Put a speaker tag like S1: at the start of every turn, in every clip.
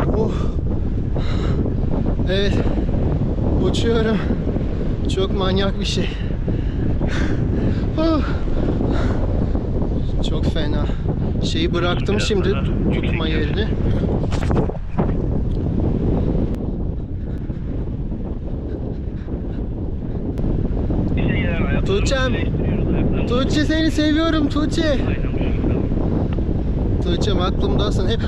S1: Oh. Evet. Uçuyorum. Çok manyak bir şey. Oh. Çok fena. Şeyi bıraktım şimdi, tutma yerini. Tuğçe'm. Tuğçe, seni seviyorum Tuğçe. Tuğçe'm, aklımdasın hep.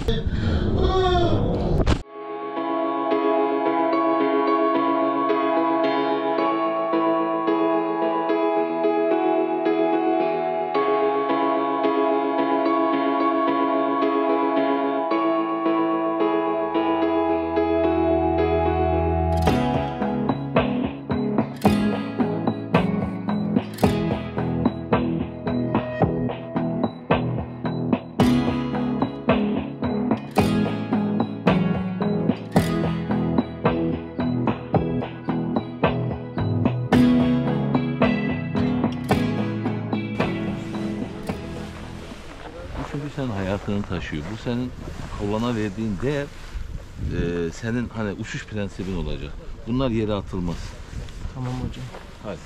S2: Çünkü senin hayatını taşıyor. Bu senin havana verdiğin değer, senin hani uçuş prensibin olacak. Bunlar yere atılmaz.
S1: Tamam hocam.
S2: Hadi.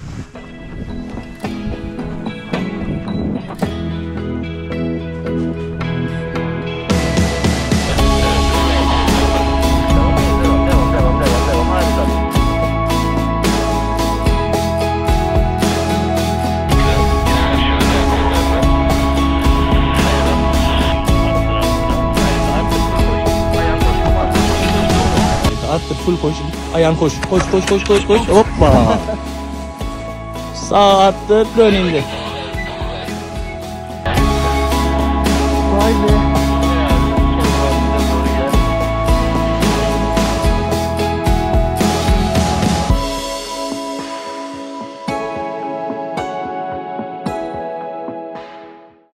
S3: Arttır, full koş. Ayağın koş. Koş. Hoppa. Sağ arttır, dön indir.